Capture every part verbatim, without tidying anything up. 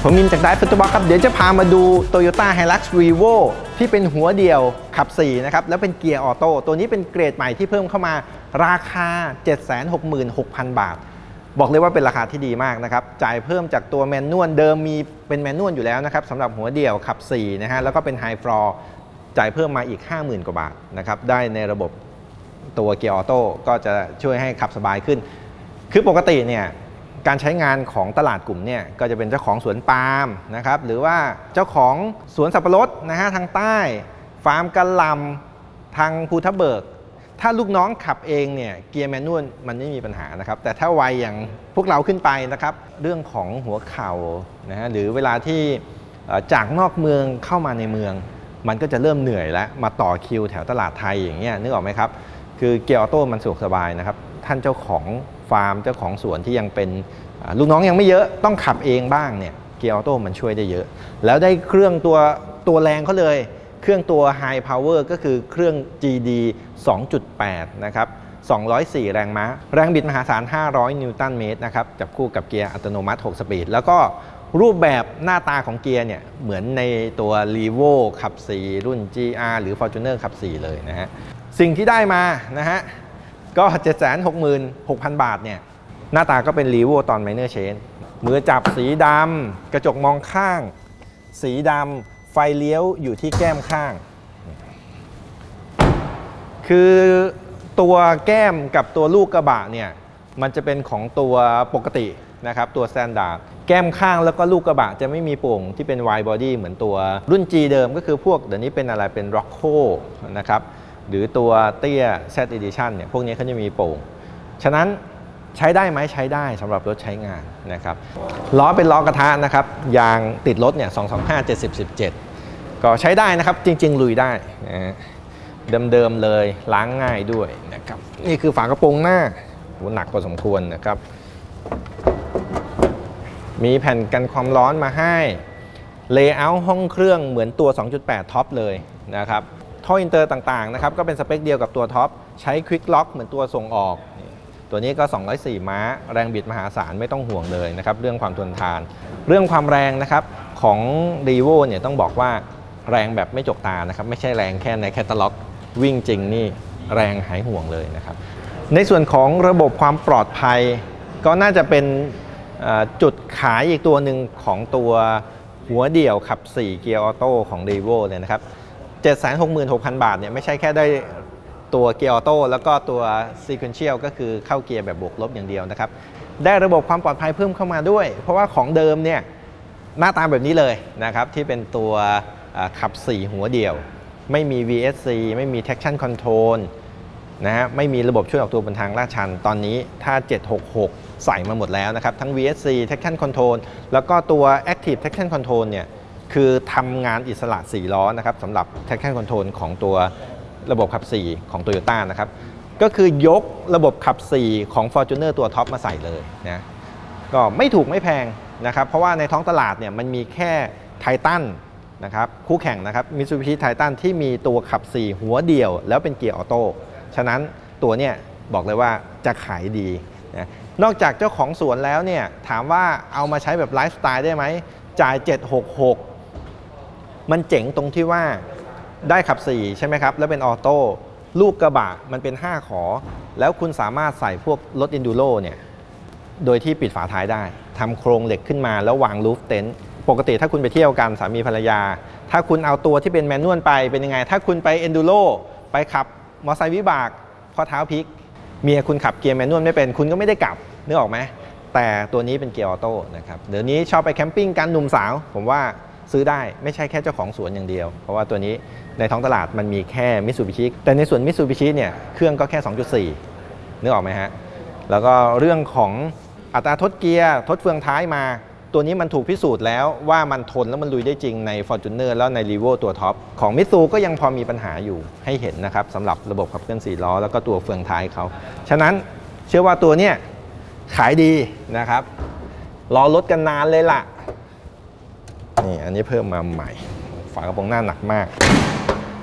ผมมินจากไดฟ์ฟุตบอลครับเดี๋ยวจะพามาดู Toyota Hilux Revo ที่เป็นหัวเดียวขับสี่นะครับแล้วเป็นเกียร์ออโต้ตัวนี้เป็นเกรดใหม่ที่เพิ่มเข้ามาราคา เจ็ดแสนหกหมื่นหกพัน บาทบอกเลยว่าเป็นราคาที่ดีมากนะครับจ่ายเพิ่มจากตัวแมนนวลเดิมมีเป็นแมนนวลอยู่แล้วนะครับสำหรับหัวเดียวขับสี่นะฮะแล้วก็เป็นไฮฟลอร์จ่ายเพิ่มมาอีก ห้าหมื่น กว่าบาทนะครับได้ในระบบตัวเกียร์ออโต้ก็จะช่วยให้ขับสบายขึ้นคือปกติเนี่ยการใช้งานของตลาดกลุ่มเนี่ยก็จะเป็นเจ้าของสวนปาล์มนะครับหรือว่าเจ้าของสวนสับปะรดนะฮะทางใต้ฟาร์มกะหล่ำทางภูทับเบิกถ้าลูกน้องขับเองเนี่ยเกียร์แมนนวลมันไม่มีปัญหานะครับแต่ถ้าวัยอย่างพวกเราขึ้นไปนะครับเรื่องของหัวเข่านะฮะหรือเวลาที่จากนอกเมืองเข้ามาในเมืองมันก็จะเริ่มเหนื่อยแล้วมาต่อคิวแถวตลาดไทยอย่างเงี้ยนึกออกไหมครับคือเกียร์ออโต้มันสะดวกสบายนะครับท่านเจ้าของฟาร์มเจ้าของสวนที่ยังเป็นลูกน้องยังไม่เยอะต้องขับเองบ้างเนี่ยเกียร์ออโต้มันช่วยได้เยอะแล้วได้เครื่องตัวตัวแรงเขาเลยเครื่องตัว High Power ก็คือเครื่อง จี ดี สองจุดแปด นะครับสองร้อยสี่แรงม้าแรงบิดมหาศาลห้าร้อยนิวตันเมตรนะครับจับคู่กับเกียร์อัตโนมัติหกสปีดแล้วก็รูปแบบหน้าตาของเกียร์เนี่ยเหมือนในตัว Revo ขับสี่รุ่น จี อาร์ หรือ Fortuner ขับสี่เลยนะฮะสิ่งที่ได้มานะฮะก็ เจ็ดแสนหกหมื่นหกพัน บาทเนี่ยหน้าตาก็เป็น Revo ตอน Minor Change มือจับสีดำกระจกมองข้างสีดำไฟเลี้ยวอยู่ที่แก้มข้างคือตัวแก้มกับตัวลูกกระบะเนี่ยมันจะเป็นของตัวปกตินะครับตัว Standard แก้มข้างแล้วก็ลูกกระบะจะไม่มีโป่งที่เป็น Wide Body เหมือนตัวรุ่น G เดิมก็คือพวกเดี๋ยวนี้เป็นอะไรเป็น Rocco นะครับหรือตัวเตี้ย Z Edition เนี่ยพวกนี้เขาจะมีโป่งฉะนั้นใช้ได้ไหมใช้ได้สำหรับรถใช้งานนะครับล้อเป็นล้อกระทะนะครับยางติดรถเนี่ยสองสองห้า เจ็ดสิบ สิบเจ็ดก็ใช้ได้นะครับจริงๆลุยได้นะเดิมๆเลยล้างง่ายด้วยนะครับนี่คือฝากระโปรงหน้าหนักพอสมควรนะครับมีแผ่นกันความร้อนมาให้เลเยอร์ห้องเครื่องเหมือนตัว สองจุดแปด ท็อปเลยนะครับท่ออินเตอร์ต่างๆนะครับก็เป็นสเปคเดียวกับตัวท็อปใช้ควิกล็อกเหมือนตัวส่งออกตัวนี้ก็สองร้อยสี่ม้าแรงบิดมหาศาลไม่ต้องห่วงเลยนะครับเรื่องความทนทานเรื่องความแรงนะครับของ Revo เนี่ยต้องบอกว่าแรงแบบไม่จกตานะครับไม่ใช่แรงแค่ในแคตตาล็อกวิ่งจริงนี่แรงหายห่วงเลยนะครับในส่วนของระบบความปลอดภัยก็น่าจะเป็นจุดขายอีกตัวหนึ่งของตัวหัวเดี่ยวขับสี่เกียร์ออโต้ของ Revo เลยนะครับ เจ็ดแสนหกหมื่นหกพัน บาทเนี่ยไม่ใช่แค่ได้ตัวเกียร์ออโต้แล้วก็ตัว Sequential ก็คือเข้าเกียร์แบบบวกลบอย่างเดียวนะครับได้ระบบความปลอดภัยเพิ่มเข้ามาด้วยเพราะว่าของเดิมเนี่ยหน้าตาแบบนี้เลยนะครับที่เป็นตัวขับสี่หัวเดี่ยวไม่มี วี เอส ซี ไม่มี Traction Control นะฮะไม่มีระบบช่วยออกตัวบนทางลาดชันตอนนี้ถ้าเจ็ดหกหกใส่มาหมดแล้วนะครับทั้ง วี เอส ซี Traction Control แล้วก็ตัว Active Traction Control เนี่ยคือทำงานอิสระสี่ล้อนะครับสำหรับ Traction Control ของตัวระบบขับสี่ของ Toyota นะครับก็คือยกระบบขับสี่ของ Fortuner ตัวท็อปมาใส่เลยนะก็ไม่ถูกไม่แพงนะครับเพราะว่าในท้องตลาดเนี่ยมันมีแค่ไททันนะครับคู่แข่งนะครับ Mitsubishi Titan ที่มีตัวขับสี่หัวเดี่ยวแล้วเป็นเกียร์ออโต้ฉะนั้นตัวเนี่ยบอกเลยว่าจะขายดีนะนอกจากเจ้าของสวนแล้วเนี่ยถามว่าเอามาใช้แบบไลฟ์สไตล์ได้ไหมจ่ายเจ็ดหกหกมันเจ๋งตรงที่ว่าได้ขับสี่ใช่ไหมครับแล้วเป็นออโต้ลูกกระบะมันเป็นห้าขอแล้วคุณสามารถใส่พวกรถ Enduro เนี่ยโดยที่ปิดฝาท้ายได้ทำโครงเหล็กขึ้นมาแล้ววางรูฟเต็นท์ปกติถ้าคุณไปเที่ยวกันสามีภรรยาถ้าคุณเอาตัวที่เป็นแมนนวลไปเป็นยังไงถ้าคุณไป Enduro ไปขับมอเตอร์ไซค์วิบากข้อเท้าพลิกเมียคุณขับเกียร์แมนนวลไม่เป็นคุณก็ไม่ได้กลับนึกออกไหมแต่ตัวนี้เป็นเกียร์ออโต้นะครับเดี๋ยวนี้ชอบไปแคมปิ้งกันหนุ่มสาวผมว่าซื้อได้ไม่ใช่แค่เจ้าของสวนอย่างเดียวเพราะว่าตัวนี้ในท้องตลาดมันมีแค่มิตซูบิชิแต่ในส่วนมิตซูบิชิเนี่ยเครื่องก็แค่ สองจุดสี่ นึกออกไหมฮะแล้วก็เรื่องของอัตราทดเกียร์ทดเฟืองท้ายมาตัวนี้มันถูกพิสูจน์แล้วว่ามันทนแล้วมันลุยได้จริงใน Fortuner แล้วใน Revo ตัวท็อปของมิตซูก็ยังพอมีปัญหาอยู่ให้เห็นนะครับสำหรับระบบขับเคลื่อนสี่ล้อแล้วก็ตัวเฟืองท้ายเขาฉะนั้นเชื่อว่าตัวเนี้ยขายดีนะครับรอรถกันนานเลยล่ะนี่อันนี้เพิ่มมาใหม่ฝากระโปรงหน้าหนักมาก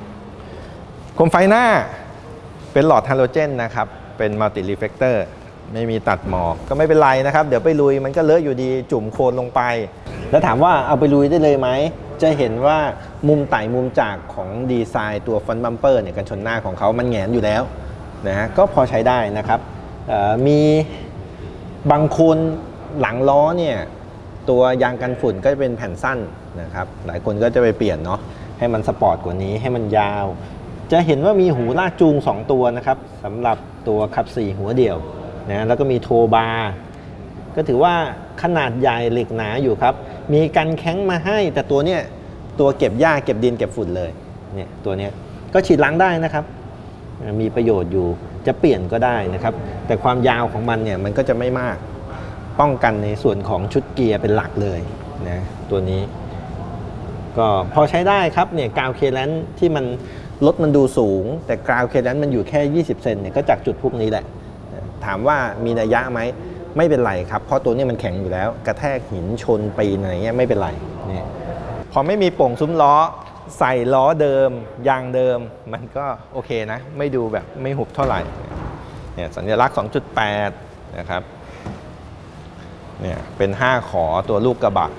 โคมไฟหน้าเป็นหลอดฮาโลเจนนะครับเป็นมัลติรีเฟลคเตอร์ไม่มีตัดหมอกก็ไม่เป็นไรนะครับเดี๋ยวไปลุยมันก็เลอะอยู่ดีจุ่มโคลนลงไปแล้วถามว่าเอาไปลุยได้เลยไหมจะเห็นว่ามุมไต่มุมจากของดีไซน์ตัวฟรอนต์บัมเปอร์เนี่ยกันชนหน้าของเขามันแหงนอยู่แล้วนะฮะก็พอใช้ได้นะครับมีบางคนหลังล้อเนี่ยตัวยางกันฝุ่นก็จะเป็นแผ่นสั้นนะครับหลายคนก็จะไปเปลี่ยนเนาะให้มันสปอร์ตกว่านี้ให้มันยาวจะเห็นว่ามีหูลากจูงสองตัวนะครับสำหรับตัวขับสี่หัวเดี่ยวนะแล้วก็มีโทบาร์ก็ถือว่าขนาดใหญ่เหล็กหนาอยู่ครับมีกันแข้งมาให้แต่ตัวเนี้ยตัวเก็บหญ้าเก็บดินเก็บฝุ่นเลยเนี่ยตัวเนี้ยก็ฉีดล้างได้นะครับมีประโยชน์อยู่จะเปลี่ยนก็ได้นะครับแต่ความยาวของมันเนี่ยมันก็จะไม่มากป้องกันในส่วนของชุดเกียร์เป็นหลักเลยนะตัวนี้ก็พอใช้ได้ครับเนี่ยกราวเคแลนที่มันรถมันดูสูงแต่กราวเคแลนมันอยู่แค่ยี่สิบเซนเนี่ยก็จากจุดพวกนี้แหละถามว่ามีนัยยะไหมไม่เป็นไรครับเพราะตัวนี้มันแข็งอยู่แล้วกระแทกหินชนปีนอะไรเงี้ยไม่เป็นไรเนี่ยพอไม่มีโป่งซุ้มล้อใส่ล้อเดิมยางเดิมมันก็โอเคนะไม่ดูแบบไม่หุบเท่าไหร่เนี่ยสัญลักษณ์ สองจุดแปด นะครับเนี่ยเป็นห้าขอตัวลูกกระบะ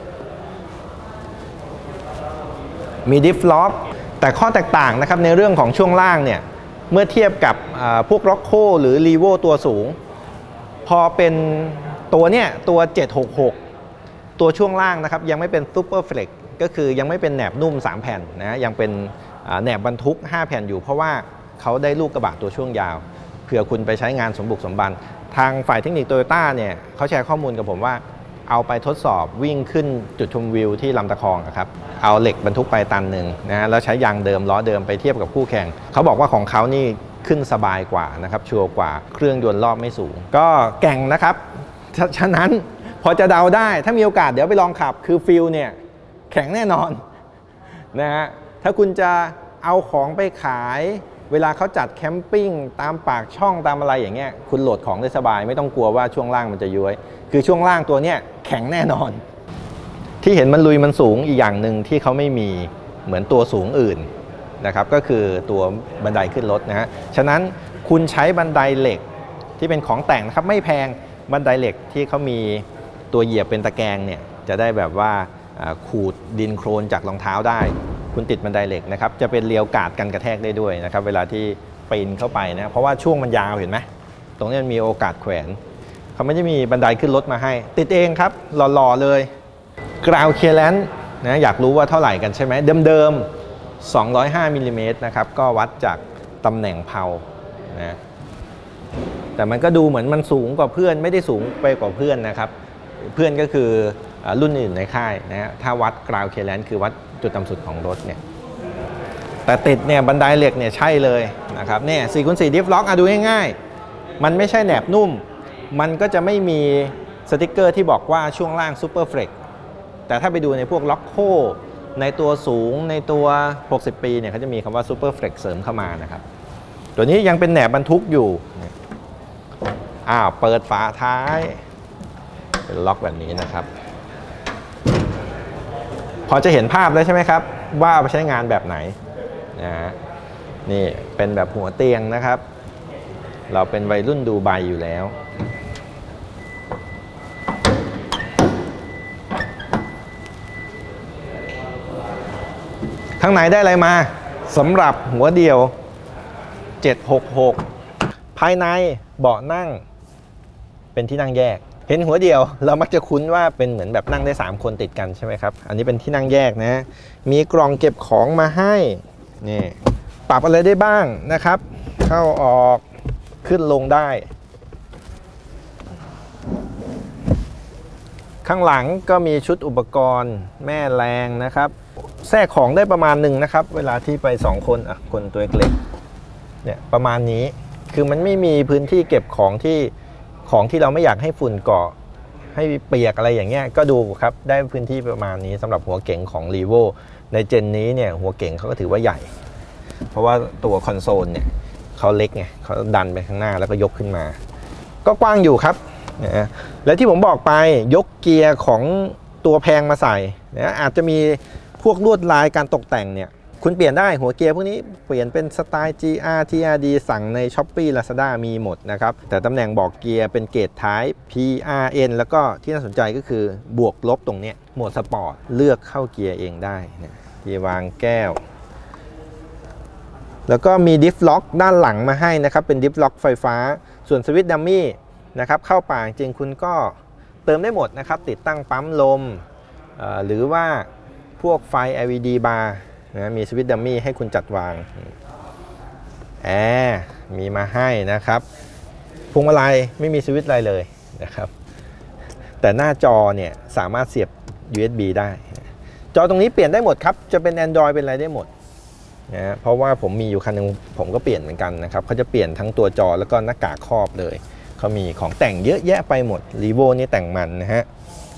มีดิฟล็อกแต่ข้อแตกต่างนะครับในเรื่องของช่วงล่างเนี่ยเมื่อเทียบกับพวกร็อกโคหรือรีโวตัวสูงพอเป็นตัวเนี่ยตัวเจ็ดหกหกตัวช่วงล่างนะครับยังไม่เป็นซูเปอร์เฟล็กก็คือยังไม่เป็นแหนบนุ่มสามแผ่นนะยังเป็นแหนบบรรทุกห้าแผ่นอยู่เพราะว่าเขาได้ลูกกระบะตัวช่วงยาวเผื่อคุณไปใช้งานสมบุกสมบันทางฝ่ายเทคนิคโตโยต้าเนี่ยเขาแชร์ข้อมูลกับผมว่าเอาไปทดสอบวิ่งขึ้นจุดชมวิวที่ลำตะคองครับเอาเหล็กบรรทุกไปตันหนึ่งนะฮะแล้วใช้ยางเดิมล้อเดิมไปเทียบกับคู่แข่งเขาบอกว่าของเขานี่ขึ้นสบายกว่านะครับชัวร์กว่าเครื่องยนต์รอบไม่สูงก็แก่งนะครับฉ, ฉะนั้นพอจะเดาได้ถ้ามีโอกาสเดี๋ยวไปลองขับคือฟิลเนี่ยแข็งแน่นอนนะฮะถ้าคุณจะเอาของไปขายเวลาเขาจัดแคมปิ้งตามปากช่องตามอะไรอย่างเงี้ยคุณโหลดของได้สบายไม่ต้องกลัวว่าช่วงล่างมันจะย้วยคือช่วงล่างตัวเนี้ยแข็งแน่นอนที่เห็นมันลุยมันสูงอีกอย่างหนึ่งที่เขาไม่มีเหมือนตัวสูงอื่นนะครับก็คือตัวบันไดขึ้นรถนะฮะฉะนั้นคุณใช้บันไดเหล็กที่เป็นของแต่งนะครับไม่แพงบันไดเหล็กที่เขามีตัวเหยียบเป็นตะแกรงเนี่ยจะได้แบบว่าขูดดินโคลนจากรองเท้าได้คุณติดบันไดเหล็กนะครับจะเป็นเลียวกาดกันกระแทกได้ด้วยนะครับเวลาที่ปีนเข้าไปนะเพราะว่าช่วงมันยาวเห็นไหมตรงนี้มันมีโอกาสแขวนเขาไม่ได้มีบันไดขึ้นรถมาให้ติดเองครับหล่อๆเลยกราวเคแลนนะอยากรู้ว่าเท่าไหร่กันใช่ไหมเดิมๆสองร้อยห้ามิลลิเมตรนะครับก็วัดจากตำแหน่งเพานะแต่มันก็ดูเหมือนมันสูงกว่าเพื่อนไม่ได้สูงไปกว่าเพื่อนนะครับเพื่อนก็คือรุ่นอื่นในค่ายนะฮะถ้าวัดกราวเคแลนคือวัดจุดต่ำสุดของรถเนี่ยแต่ติดเนี่ยบันไดเหล็กเนี่ยใช่เลยนะครับเนี่ยสี่คูณสี่ดิฟล็อกอ่ะดูง่ายๆมันไม่ใช่แหนบนุ่มมันก็จะไม่มีสติกเกอร์ที่บอกว่าช่วงล่างซูเปอร์เฟล็กแต่ถ้าไปดูในพวกล็อกโคในตัวสูงในตัวหกสิบปีเนี่ยเขาจะมีคำว่าซูเปอร์เฟล็กเสริมเข้ามานะครับตัวนี้ยังเป็นแหนบบรรทุกอยู่อ้าวเปิดฝาท้ายเป็นล็อกแบบนี้นะครับพอจะเห็นภาพแล้วใช่ไหมครับว่าเอาไปใช้งานแบบไหนนะฮะนี่เป็นแบบหัวเตียงนะครับเราเป็นวัยรุ่นดูไบอยู่แล้วข้างในได้อะไรมาสำหรับหัวเดียวเจ็ดหกหกภายในเบาะนั่งเป็นที่นั่งแยกเห็นหัวเดียวเรามักจะคุ้นว่าเป็นเหมือนแบบนั่งได้สามคนติดกันใช่ไหมครับอันนี้เป็นที่นั่งแยกนะมีกล่องเก็บของมาให้นี่ปรับอะไรได้บ้างนะครับเข้าออกขึ้นลงได้ข้างหลังก็มีชุดอุปกรณ์แม่แรงนะครับแทรกของได้ประมาณหนึ่งนะครับเวลาที่ไปสองคนอ่ะคนตัวเล็กเนี่ยประมาณนี้คือมันไม่มีพื้นที่เก็บของที่ของที่เราไม่อยากให้ฝุ่นเกาะให้เปียกอะไรอย่างเงี้ยก็ดูครับได้พื้นที่ประมาณนี้สำหรับหัวเก๋งของ Revo ในเจนนี้เนี่ยหัวเก๋งเขาก็ถือว่าใหญ่เพราะว่าตัวคอนโซลเนี่ยเขาเล็กไงเขาดันไปข้างหน้าแล้วก็ยกขึ้นมาก็กว้างอยู่ครับนะและที่ผมบอกไปยกเกียร์ของตัวแพงมาใส่นะอาจจะมีพวกลวดลายการตกแต่งเนี่ยคุณเปลี่ยนได้หัวเกียร์พวกนี้เปลี่ยนเป็นสไตล์ จี อาร์ ที อาร์ ดี สั่งใน Shopee Lazada มีหมดนะครับแต่ตำแหน่งบอกเกียร์เป็นเกรด Type พี อาร์ เอ็น แล้วก็ที่น่าสนใจก็คือบวกลบตรงนี้โหมดสปอร์ตเลือกเข้าเกียร์เองได้นะที่วางแก้วแล้วก็มีดิฟล็อกด้านหลังมาให้นะครับเป็นดิฟล็อกไฟฟ้าส่วนสวิตช์ดัมมี่นะครับเข้าป่าจริงคุณก็เติมได้หมดนะครับติดตั้งปั๊มลมหรือว่าพวกไฟ แอล อี ดี บาร์นะมีสวิตช์ดัมมี่ให้คุณจัดวางแอร์มีมาให้นะครับพวงมาลัยไม่มีสวิตช์อะไรเลยนะครับแต่หน้าจอเนี่ยสามารถเสียบ ยู เอส บี ได้จอตรงนี้เปลี่ยนได้หมดครับจะเป็น Android เป็นอะไรได้หมดนะเพราะว่าผมมีอยู่คันนึงผมก็เปลี่ยนเหมือนกันนะครับเขาจะเปลี่ยนทั้งตัวจอแล้วก็หน้ากากครอบเลยเขามีของแต่งเยอะแยะไปหมด Revo นี่แต่งมันนะฮะ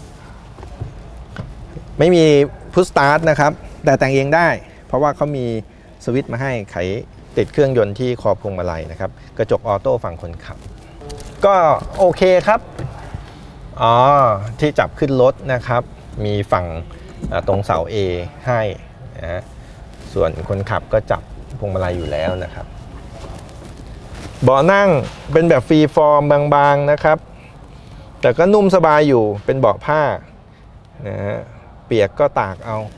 ไม่มีพุชสตาร์ทนะครับแต่แต่งเองได้เพราะว่าเขามีสวิตช์มาให้ไขติดเครื่องยนต์ที่คอพวงมาลัยนะครับกระจกออโต้ฝั่งคนขับก็โอเคครับอ๋อที่จับขึ้นรถนะครับมีฝั่งตรงเสา A ให้นะส่วนคนขับก็จับพวงมาลัยอยู่แล้วนะครับเบาะนั่งเป็นแบบฟรีฟอร์มบางๆนะครับแต่ก็นุ่มสบายอยู่เป็นเบาะผ้านะฮะเปียกก็ตากเอา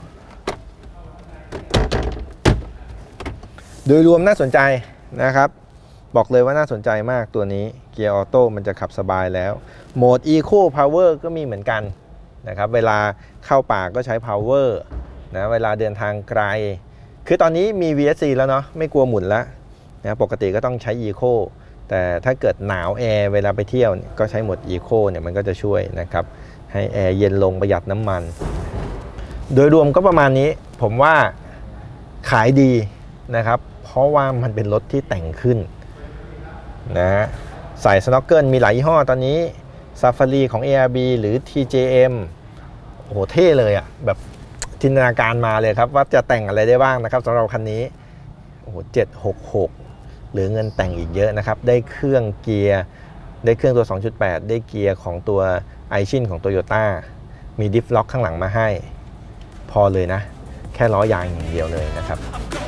โดยรวมน่าสนใจนะครับบอกเลยว่าน่าสนใจมากตัวนี้เกียร์ออโต้มันจะขับสบายแล้วโหมด Eco Power ก็มีเหมือนกันนะครับเวลาเข้าป่าก็ใช้ Power นะเวลาเดินทางไกลคือตอนนี้มี วี เอส ซี แล้วเนาะไม่กลัวหมุนแล้วนะปกติก็ต้องใช้ Eco แต่ถ้าเกิดหนาวแอร์เวลาไปเที่ยวก็ใช้โหมด Eco เนี่ยมันก็จะช่วยนะครับให้แอร์เย็นลงประหยัดน้ำมันโดยรวมก็ประมาณนี้ผมว่าขายดีนะครับเพราะว่ามันเป็นรถที่แต่งขึ้นนะใส่สโนว์เกิลมีหลายยี่ห้อตอนนี้ Safari ของ เอ อาร์ บี หรือ ที เจ เอ็ม โอ้โหเท่เลยอ่ะแบบจินตนาการมาเลยครับว่าจะแต่งอะไรได้บ้างนะครับสำหรับคันนี้โอ้โหเจ็ดหกหกเหลือเงินแต่งอีกเยอะนะครับได้เครื่องเกียร์ได้เครื่องตัว สองจุดแปด ได้เกียร์ของตัวไอชินของ Toyota มีดิฟล็อกข้างหลังมาให้พอเลยนะแค่ล้อยางอย่างเดียวเลยนะครับ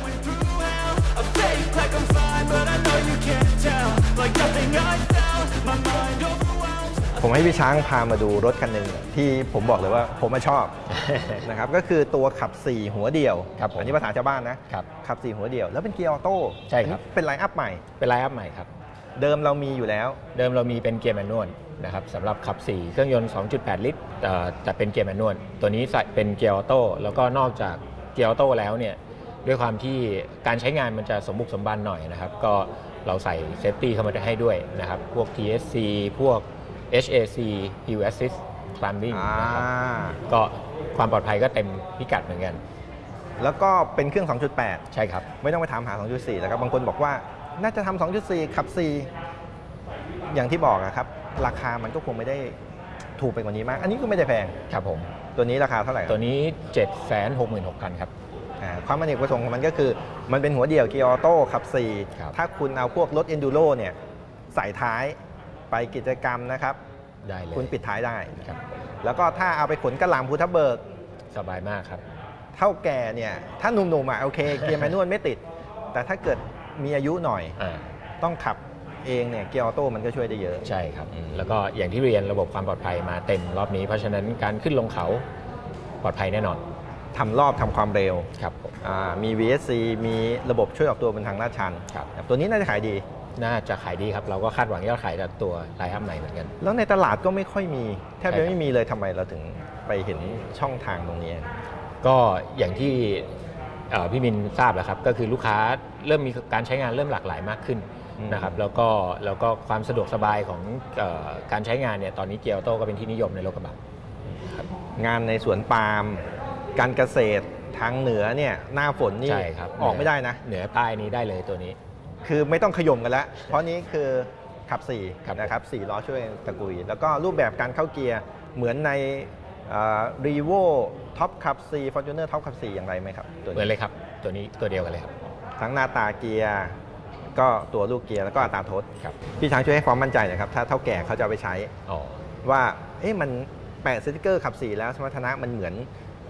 ผมให้พี่ช้างพามาดูรถคันหนึ่งที่ผมบอกเลยว่าผมชอบ นะครับก็คือตัวขับสี่หัวเดียวอันนี้ภาษาชาวบ้านนะขับสี่หัวเดียวแล้วเป็นเกียร์ออโต้ใช่ครับเป็นไลน์อัพใหม่เป็นไลน์อัพใหม่ครับเดิมเรามีอยู่แล้วเดิมเรามีเป็นเกียร์แมนนวลนะครับสำหรับขับสี่เครื่องยนต์ สองจุดแปด ลิตรจะเป็นเกียร์แมนนวลตัวนี้เป็นเกียร์ออโต้แล้วก็นอกจากเกียร์ออโต้แล้วเนี่ยด้วยความที่การใช้งานมันจะสมบุกสมบันหน่อยนะครับก็เราใส่เซฟตี้เข้ามาให้ด้วยนะครับพวก ที เอส ซี พวก เอช เอ ซี Hill Assist Climbing นะครับก็ความปลอดภัยก็เต็มพิกัดเหมือนกันแล้วก็เป็นเครื่อง สองจุดแปดใช่ครับไม่ต้องไปถามหา สองจุดสี่ แล้วครับบางคนบอกว่าน่าจะทำ สองจุดสี่ ขับสี่อย่างที่บอกนะครับราคามันก็คงไม่ได้ถูกไปกว่านี้มากอันนี้ก็ไม่ได้แพงครับผมตัวนี้ราคาเท่าไหร่ตัวนี้ เจ็ดแสนหกหมื่นหกพัน ครับความอเนกประสงค์ของมันก็คือมันเป็นหัวเดี่ยวเกียร์ออโต้ขับสี่ถ้าคุณเอาพวกรถ Enduro เนี่ยใส่ท้ายไปกิจกรรมนะครับได้เลยคุณปิดท้ายได้ครับแล้วก็ถ้าเอาไปขนกระหล่ำภูทับเบิกสบายมากครับเท่าแก่เนี่ยถ้าหนุ่มๆอ่ะโอเคเกียร์แมนนวลไม่ติดแต่ถ้าเกิดมีอายุหน่อยต้องขับเองเนี่ยเกียร์ออโต้มันก็ช่วยได้เยอะใช่ครับแล้วก็อย่างที่เรียนระบบความปลอดภัยมาเต็มรอบนี้เพราะฉะนั้นการขึ้นลงเขาปลอดภัยแน่นอนทำรอบทำความเร็วครับมี วี เอส ซี มีระบบช่วยออกตัวบนทางลาดชันตัวนี้น่าจะขายดีน่าจะขายดีครับเราก็คาดหวังยอดขายจากตัวไลน์อัพใหม่เหมือนกันแล้วในตลาดก็ไม่ค่อยมีแทบจะไม่มีเลยทำไมเราถึงไปเห็นช่องทางตรงนี้ก็อย่างที่พี่มินทราบแล้วครับก็คือลูกค้าเริ่มมีการใช้งานเริ่มหลากหลายมากขึ้นนะครับแล้วก็แล้วก็ความสะดวกสบายของการใช้งานเนี่ยตอนนี้เกียร์ออโต้ก็เป็นที่นิยมในโลกกระบะงานในสวนปาล์มการเกษตรทางเหนือเนี่ยหน้าฝนนี่ออกไม่ได้นะเหนือใต้นี้ได้เลยตัวนี้คือไม่ต้องขย่มกันแล้วเพราะนี้คือขับสี่นะครับสี่ล้อช่วยตะกุยแล้วก็รูปแบบการเข้าเกียร์เหมือนในรีโวท็อปขับสี่ฟอร์จูเนอร์ท็อปขับสี่อย่างไรไหมครับเหมือนเลยครับตัวนี้ตัวเดียวกันเลยครับทั้งหน้าตาเกียร์ก็ตัวลูกเกียร์แล้วก็อัตราทดพี่ช้างช่วยให้ความมั่นใจหน่อยครับถ้าเท่าแก่เขาจะไปใช้ว่าเอ๊ะมันแปะสติ๊กเกอร์ขับสี่แล้วสมรรถนะมันเหมือน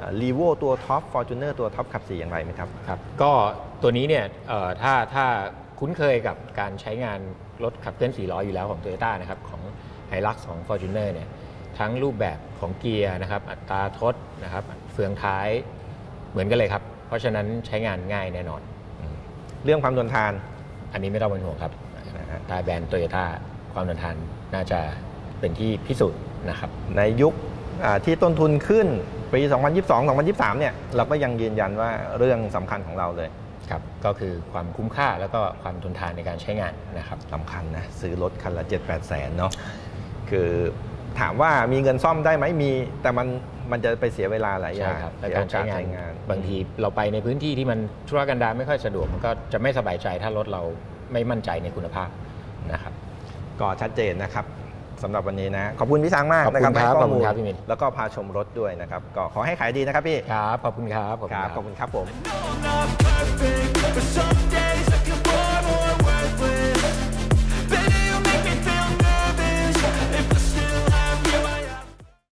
รีโวตัวท็อป Fortuner ตัวท็อปขับสี่อย่างไรไหมครับครับก็ตัวนี้เนี่ยถ้าถ้าคุ้นเคยกับการใช้งานรถขับเคลื่อนสี่ล้ออยู่แล้วของ Toyota นะครับของ Hilux ของ Fortuner เนี่ยทั้งรูปแบบของเกียร์นะครับอัตราทดนะครับเฟืองท้ายเหมือนกันเลยครับเพราะฉะนั้นใช้งานง่ายแน่นอนเรื่องความทนทานอันนี้ไม่ต้องเป็นห่วงครับทายแบรนด์ Toyota ความทนทานน่าจะเป็นที่พิสูจน์นะครับในยุคที่ต้นทุนขึ้นปี สองพันยี่สิบสอง สองพันยี่สิบสาม เนี่ยเราก็ยังยืนยันว่าเรื่องสำคัญของเราเลยครับก็คือความคุ้มค่าแล้วก็ความทนทานในการใช้งานนะครับสำคัญนะซื้อรถคันละ เจ็ดแปด แสนเนาะคือถามว่ามีเงินซ่อมได้ไหมมีแต่มันมันจะไปเสียเวลาหลายอย่างในการใช้งานงานบางทีเราไปในพื้นที่ที่มันธุรกันดารไม่ค่อยสะดวกมันก็จะไม่สบายใจถ้ารถเราไม่มั่นใจในคุณภาพนะครับก็ชัดเจนนะครับสำหรับวันนี้นะขอบคุณพี่ช้างมากนะครับให้ข้อมูลแล้วก็พาชมรถด้วยนะครับก็ขอให้ขายดีนะครับพี่ครับขอบคุณครับขอบคุณครับผม